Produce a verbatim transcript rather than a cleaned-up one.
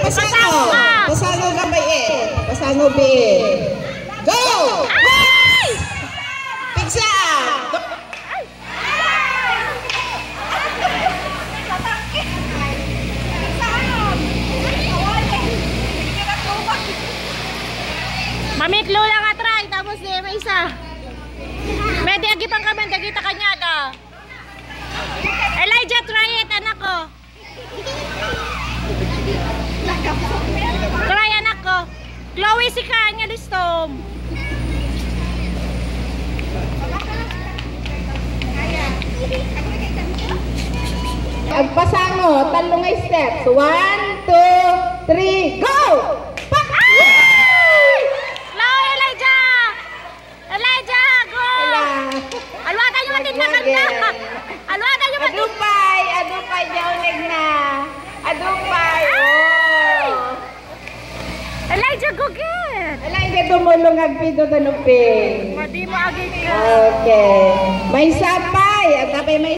Pasango. Pasango gabay eh. Pasango B. Go! Ay! Pigsa! Mamiklo lang atray, tapos di may isa. May diagipang kami, dagita kanya ka. Elijah, try it, anak ko. Try, anak ko. Chloe, si kanya, listom. Agpasango, talong ay steps. One, two, three, go! Alwatan yung atin na kanta. Alwatan yung atin. Adupay, adupay jaulig na. Adupay. Oh. Elijah, go get. Elijah, tumulong agpido tanupin. Madi mo agit ka. Okay. May sapay. At tapay may